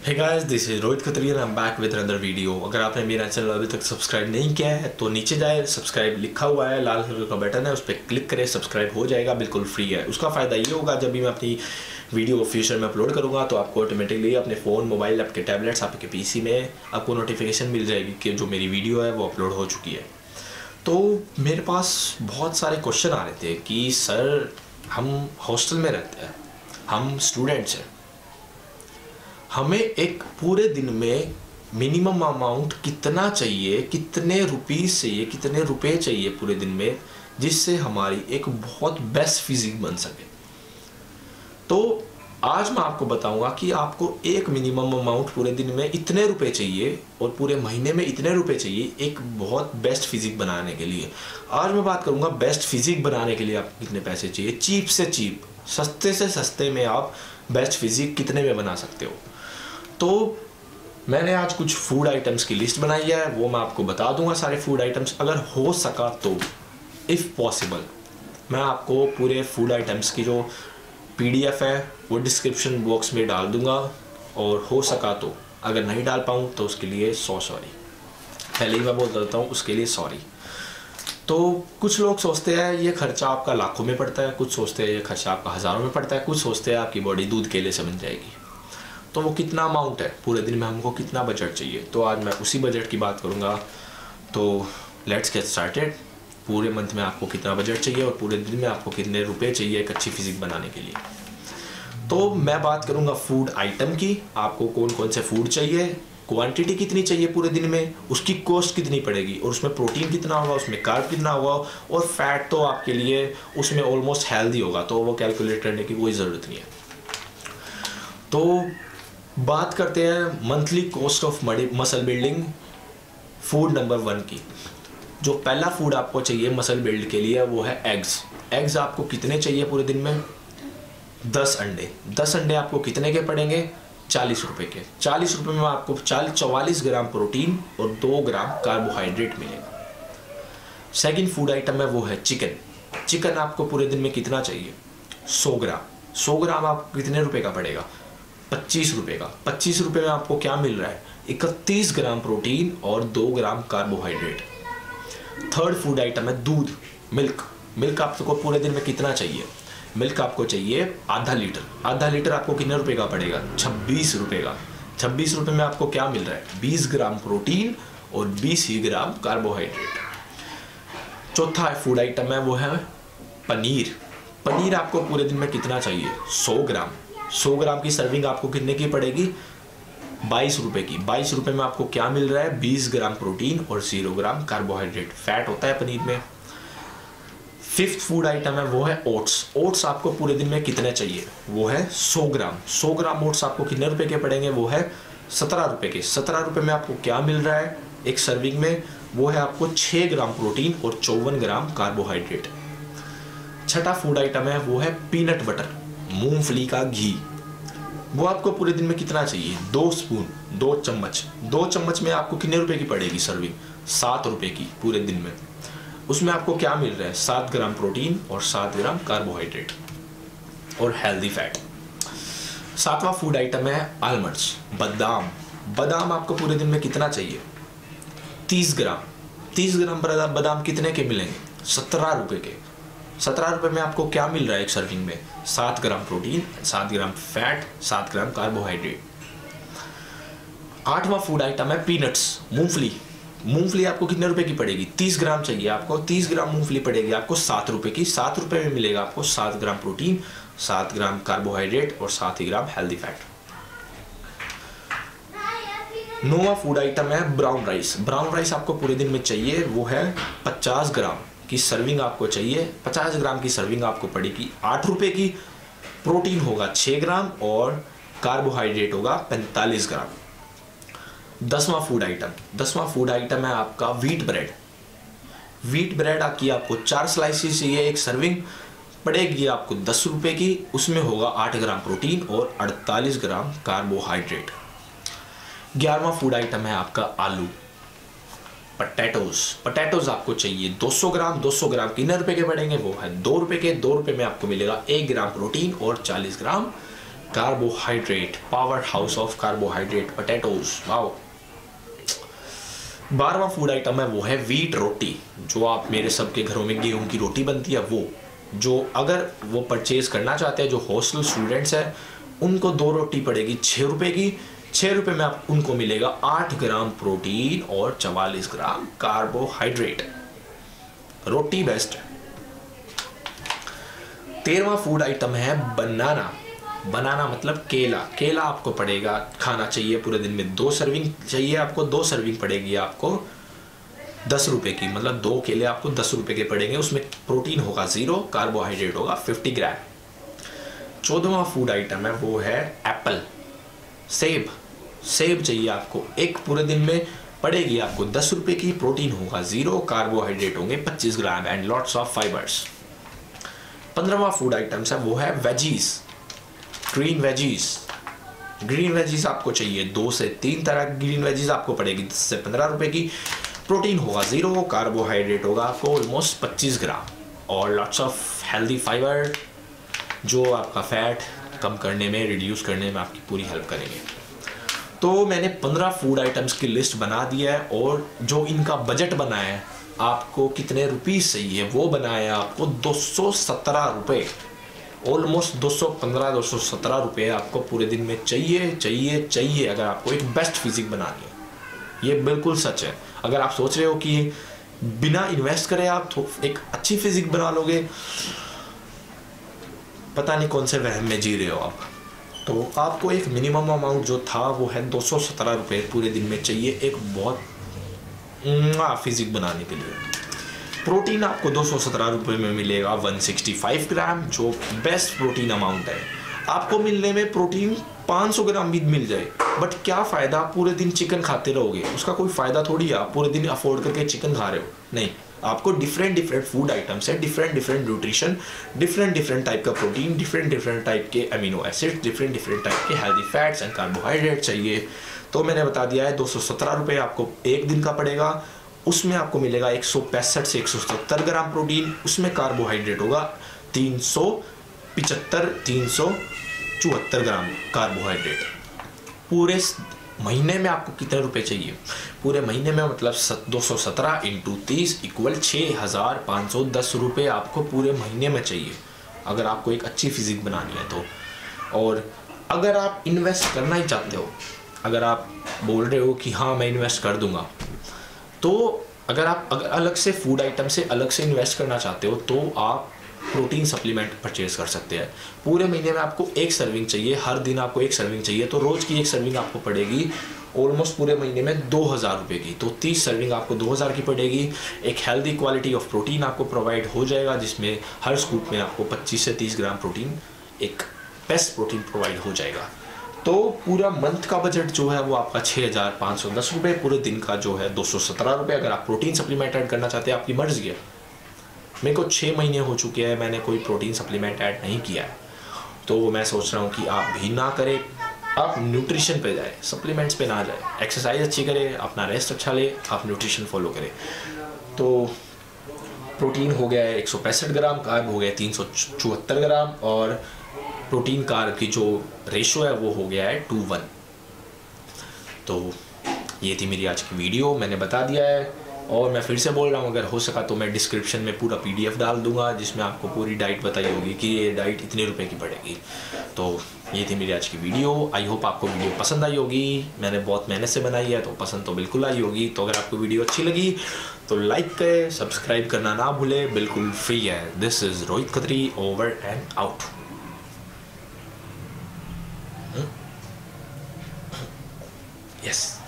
Hey guys, this is Rohit Khatri and I am back with another video. अगर आपने मेरा channel अभी तक सब्सक्राइब नहीं किया है तो नीचे जाए, सब्सक्राइब लिखा हुआ है, लाल कलर का बटन है, उस पर क्लिक करें, सब्सक्राइब हो जाएगा, बिल्कुल फ्री है। उसका फ़ायदा ये होगा जब भी मैं अपनी वीडियो फ्यूचर में अपलोड करूँगा तो आपको ऑटोमेटिकली अपने फ़ोन, मोबाइल, आपके टैबलेट्स, आपके पीसी में आपको नोटिफिकेशन मिल जाएगी कि जो मेरी वीडियो है वो अपलोड हो चुकी है। तो मेरे पास बहुत सारे क्वेश्चन आ रहे थे कि सर हम हॉस्टल में रहते हैं, हम स्टूडेंट्स हैं, हमें एक पूरे दिन में मिनिमम अमाउंट कितना चाहिए, कितने रुपीस चाहिए, कितने रुपए चाहिए पूरे दिन में, जिससे हमारी एक बहुत बेस्ट फिजिक बन सके। तो आज मैं आपको बताऊंगा कि आपको एक मिनिमम अमाउंट पूरे दिन में इतने रुपए चाहिए और पूरे महीने में इतने रुपए चाहिए एक बहुत बेस्ट फिजिक बनाने के लिए। आज मैं बात करूंगा बेस्ट फिजिक बनाने के लिए आपको कितने पैसे चाहिए, चीप से चीप, सस्ते से सस्ते में आप बेस्ट फिजिक कितने में बना सकते हो। तो मैंने आज कुछ फूड आइटम्स की लिस्ट बनाई है, वो मैं आपको बता दूंगा सारे फूड आइटम्स। अगर हो सका तो इफ़ पॉसिबल मैं आपको पूरे फूड आइटम्स की जो PDF है वो डिस्क्रिप्शन बॉक्स में डाल दूंगा, और हो सका तो अगर नहीं डाल पाऊँ तो उसके लिए सॉरी, पहले ही मैं बोल देता हूँ, उसके लिए सॉरी। तो कुछ लोग सोचते हैं ये खर्चा आपका लाखों में पड़ता है, कुछ सोचते हैं ये खर्चा आपका हज़ारों में पड़ता है, कुछ सोचते हैं आपकी बॉडी दूध केले से बन जाएगी। तो वो कितना अमाउंट है, पूरे दिन में हमको कितना बजट चाहिए, तो आज मैं उसी बजट की बात करूँगा। तो लेट्स गेट स्टार्टेड। पूरे मंथ में आपको कितना बजट चाहिए और पूरे दिन में आपको कितने रुपए चाहिए एक अच्छी फिजिक बनाने के लिए। तो मैं बात करूँगा फूड आइटम की, आपको कौन कौन से फूड चाहिए, क्वांटिटी कितनी चाहिए पूरे दिन में, उसकी कॉस्ट कितनी पड़ेगी, और उसमें प्रोटीन कितना होगा, उसमें कार्ब कितना होगा, और फैट तो आपके लिए उसमें ऑलमोस्ट हेल्दी होगा, तो वो कैलकुलेट करने की कोई ज़रूरत नहीं है। तो बात करते हैं monthly cost of muscle building food number 1 की। जो पहला फूड आपको चाहिए मसल बिल्ड के लिए वो है एग्स। एग्स आपको कितने चाहिए पूरे दिन में? 10 अंडे। 10 अंडे आपको कितने के पड़ेंगे? 40 रुपये के। 40 रुपये में आपको 44 ग्राम प्रोटीन और 2 ग्राम कार्बोहाइड्रेट मिलेगा। सेकंड फूड आइटम है वो है चिकन। चिकन आपको पूरे दिन में कितना चाहिए? 100 ग्राम। 100 ग्राम आपको कितने रुपए का पड़ेगा? 25 रुपये का। 25 रुपये में आपको क्या मिल रहा है? 31 ग्राम प्रोटीन और 2 gram carbohydrate. Third food item है दूध, मिल्क। मिल्क आपको पूरे दिन में कितना चाहिए? मिल्क आपको चाहिए आधा लीटर। आधा लीटर आपको कितने रुपए का पड़ेगा? 26 रुपये का। 26 रुपये में आपको क्या मिल रहा है? 20 ग्राम प्रोटीन और 20 ही ग्राम कार्बोहाइड्रेट। चौथा फूड आइटम है वो है पनीर। पनीर आपको पूरे दिन में कितना चाहिए? 100 ग्राम। 100 ग्राम की सर्विंग आपको कितने की पड़ेगी? 22 रुपये की। 22 रुपये में आपको क्या मिल रहा है? 20 ग्राम प्रोटीन और 0 ग्राम कार्बोहाइड्रेट। फैट होता है पनीर में। फिफ्थ फूड आइटम है वो है ओट्स। ओट्स आपको पूरे दिन में कितने चाहिए? वो है 100 ग्राम। 100 ग्राम ओट्स आपको कितने रुपए के पड़ेंगे? वो है 17 रुपये के। 17 रुपये में आपको क्या मिल रहा है एक सर्विंग में? वो है आपको 6 ग्राम प्रोटीन और 54 ग्राम कार्बोहाइड्रेट। छठा फूड आइटम है वो है पीनट बटर, मूंगफली का घी। वो आपको पूरे दिन में कितना चाहिए? 2 स्पून, 2 चम्मच। 2 चम्मच में आपको कितने रुपए की पड़ेगी सर्विंग? 7 रुपये की पूरे दिन में। उसमें आपको क्या मिल रहा है? 7 ग्राम प्रोटीन और 7 ग्राम कार्बोहाइड्रेट और हेल्दी फैट। सातवां फूड आइटम है आलमंड्स, बादाम। बादाम आपको पूरे दिन में कितना चाहिए? 30 ग्राम। 30 ग्राम बादाम कितने के मिलेंगे? 17 रुपये के। 17 रुपये में आपको क्या मिल रहा है एक सर्विंग में? 7 gram protein, 7 gram fat, 7 gram carbohydrate. आठवां फूड आइटम है पीनट्स, मूंगफली। मूंगफली आपको कितने रुपए की पड़ेगी? 30 ग्राम चाहिए आपको। 30 ग्राम मूंगफली पड़ेगी आपको 7 रुपये की। 7 रुपये में मिलेगा आपको 7 ग्राम प्रोटीन, 7 ग्राम कार्बोहाइड्रेट और 7 ही ग्राम हेल्दी फैट। नौवां फूड आइटम है ब्राउन राइस। ब्राउन राइस आपको पूरे दिन में चाहिए वो है 50 ग्राम की सर्विंग आपको चाहिए। 50 ग्राम की सर्विंग आपको पड़ेगी 8 रुपये की। प्रोटीन होगा 6 ग्राम और कार्बोहाइड्रेट होगा 45 ग्राम। 10वां फूड आइटम है आपका व्हीट ब्रेड। व्हीट ब्रेड की आपको 4 स्लाइसिस चाहिए। एक सर्विंग पड़ेगी आपको 10 रुपये की। उसमें होगा 8 ग्राम प्रोटीन और 48 ग्राम कार्बोहाइड्रेट। 11वां फूड आइटम है आपका आलू, पटैटोज आपको चाहिए 200 ग्राम। 200 ग्राम कितने रुपए के पड़ेंगे? वो है 2 रुपये के। 2 रुपये में आपको मिलेगा 1 ग्राम प्रोटीन और 40 gram carbohydrate, power house of carbohydrate, potatoes, wow. 12वां फूड आइटम है वो है व्हीट रोटी। जो आप मेरे सबके घरों में गेहूं की रोटी बनती है वो, जो अगर वो परचेज करना चाहते हैं, जो हॉस्टल स्टूडेंट्स हैं, उनको 2 रोटी पड़ेगी 6 रुपए की। 6 रुपए में आप उनको मिलेगा 8 ग्राम प्रोटीन और 44 ग्राम कार्बोहाइड्रेट। रोटी बेस्ट। 13वां फूड आइटम है बनाना। बनाना मतलब केला। केला आपको पड़ेगा, खाना चाहिए पूरे दिन में 2 सर्विंग चाहिए आपको। 2 सर्विंग पड़ेगी आपको 10 रुपए की, मतलब 2 केले आपको 10 रुपए के पड़ेंगे। उसमें प्रोटीन होगा 0, कार्बोहाइड्रेट होगा 50 ग्राम। 14वां फूड आइटम है वो है एप्पल, सेब। सेब चाहिए आपको, एक पूरे दिन में पड़ेगी आपको 10 रुपए की। प्रोटीन होगा 0, कार्बोहाइड्रेट होंगे 25 gram and lots of fibers. 15वां फूड आइटम्स है वो है veggies, green veggies. Green veggies आपको चाहिए 2 से 3 तरह की ग्रीन वेजीज आपको पड़ेगी 10 से 15 रुपए की। प्रोटीन होगा 0, कार्बोहाइड्रेट होगा आपको ऑलमोस्ट 25 ग्राम और लॉट्स ऑफ हेल्दी फाइबर जो आपका फैट कम करने में, रिड्यूस करने में आपकी पूरी हेल्प करेंगे। तो मैंने 15 फूड आइटम्स की लिस्ट बना दिया है और जो इनका बजट बनाया है, आपको कितने रुपीस चाहिए वो बनाया है आपको 217 रुपये, ऑलमोस्ट 217 रुपये आपको पूरे दिन में चाहिए अगर आपको एक बेस्ट फिजिक बनानी है। ये बिल्कुल सच है। अगर आप सोच रहे हो कि बिना इन्वेस्ट करे आप एक अच्छी फिजिक बना लोगे, पता नहीं कौन से वहम में जी रहे हो आप। तो आपको एक मिनिमम अमाउंट जो था वो है 217 रुपये पूरे दिन में चाहिए एक बहुत फिजिक बनाने के लिए। प्रोटीन आपको 217 रुपये में मिलेगा 165 ग्राम, जो बेस्ट प्रोटीन अमाउंट है। आपको मिलने में प्रोटीन 500 ग्राम भी मिल जाए, बट क्या फ़ायदा आप पूरे दिन चिकन खाते रहोगे, उसका कोई फ़ायदा थोड़ी है। आप पूरे दिन अफोर्ड करके चिकन खा रहे हो, नहीं। आपको डिफरेंट फूड आइटम्स है, डिफरेंट न्यूट्रिशन, डिफरेंट टाइप का प्रोटीन, डिफरेंट टाइप के अमीनो एसिड, डिफरेंट टाइप के हेल्दी फैट्स एंड कार्बोहाइड्रेट चाहिए। तो मैंने बता दिया है 217 रुपये आपको एक दिन का पड़ेगा। उसमें आपको मिलेगा 165 से 170 ग्राम प्रोटीन, उसमें कार्बोहाइड्रेट होगा 374 ग्राम कार्बोहाइड्रेट। पूरे महीने में आपको कितने रुपए चाहिए? पूरे महीने में मतलब 217 इंटू 30 इक्वल 6510 रुपये आपको पूरे महीने में चाहिए, अगर आपको एक अच्छी फिजिक बनानी है तो। और अगर आप इन्वेस्ट करना ही चाहते हो, अगर आप बोल रहे हो कि हाँ मैं इन्वेस्ट कर दूंगा, तो अगर अलग से फूड आइटम से अलग से इन्वेस्ट करना चाहते हो तो आप प्रोटीन सप्लीमेंट परचेज कर सकते हैं। पूरे महीने में आपको 1 सर्विंग चाहिए, हर दिन आपको 1 सर्विंग चाहिए, तो रोज़ की 1 सर्विंग आपको पड़ेगी ऑलमोस्ट पूरे महीने में 2000 रुपये की। तो 30 सर्विंग आपको 2000 की पड़ेगी। एक हेल्दी क्वालिटी ऑफ प्रोटीन आपको प्रोवाइड हो जाएगा, जिसमें हर स्कूप में आपको 25 से 30 ग्राम प्रोटीन, एक बेस्ट प्रोटीन प्रोवाइड हो जाएगा। तो पूरा मंथ का बजट जो है वो आपका 6510 रुपये, पूरे दिन का जो है 217 रुपये। अगर आप प्रोटीन सप्लीमेंट ऐड करना चाहते हैं, आपकी मर्जी है। मेरे को 6 महीने हो चुके हैं, मैंने कोई प्रोटीन सप्लीमेंट ऐड नहीं किया है, तो मैं सोच रहा हूँ कि आप भी ना करें, आप न्यूट्रिशन पे जाए, सप्लीमेंट्स पे ना जाए। एक्सरसाइज अच्छी करें, अपना रेस्ट अच्छा ले, आप न्यूट्रिशन फॉलो करें। तो प्रोटीन हो गया है 165 ग्राम, कार्ब हो गया 374 ग्राम, और प्रोटीन कार्ब की जो रेशो है वो हो गया है 2:1। तो ये थी मेरी आज की वीडियो, मैंने बता दिया है। और मैं फिर से बोल रहा हूँ, अगर हो सका तो मैं डिस्क्रिप्शन में पूरा PDF डाल दूंगा, जिसमें आपको पूरी डाइट बताई होगी कि ये डाइट इतने रुपए की पड़ेगी। तो ये थी मेरी आज की वीडियो। आई होप आपको वीडियो पसंद आई होगी। मैंने बहुत मेहनत से बनाई है, तो पसंद तो बिल्कुल आई होगी। तो अगर आपको वीडियो अच्छी लगी तो लाइक करें, सब्सक्राइब करना ना भूलें, बिल्कुल फ्री है। This is Rohit Khatri, over and out. Yes.